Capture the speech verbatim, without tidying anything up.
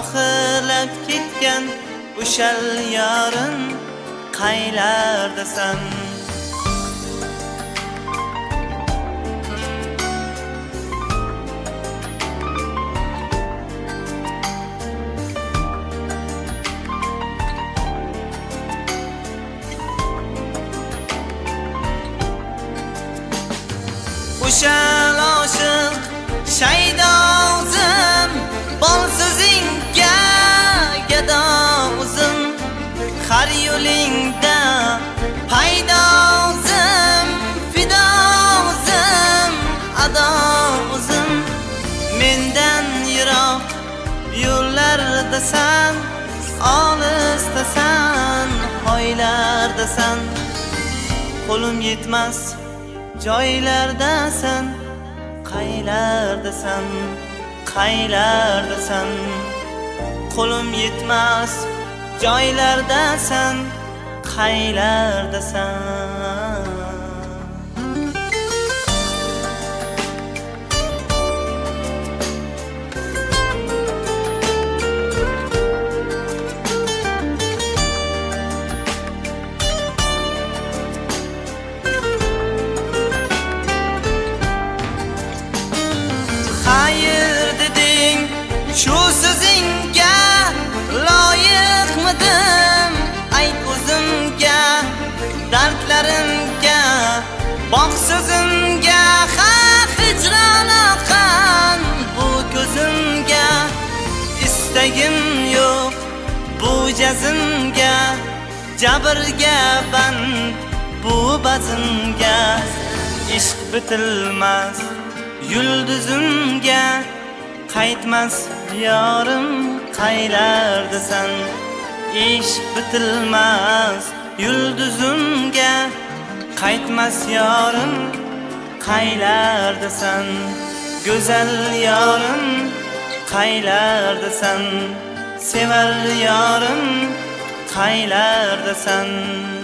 oxirlab ketgan o'shal yorim qaylardasan? O'shal oshiq shaydozim, bol so'zingga gado o'zim, har yo'lingda paydozim, fidozim, ado o'zim. Mendan yiroq yo'llardasan, olisdasan, hoylardasan. Qo'lim yetmas joylardasan, qaylardasan, qaylardasan. Qo'lim yetmas joylardasan, qaylardasan. Shu so'zingga loyiqmidim? Ayt o'zimga, dardlarimga, boq so'zimga. Ha, hijron oqan bu ko'zimga, istagim yo'q bu jazmga, jabrga band bu bazmga. Ishq bitilmas yulduzimga, qaytmas yorim qaylardasan? Ishq bitilmas yulduzimga, qaytmas yorim qaylardasan? Go'zal yorim qaylardasan? Sevar yorim qaylardasan?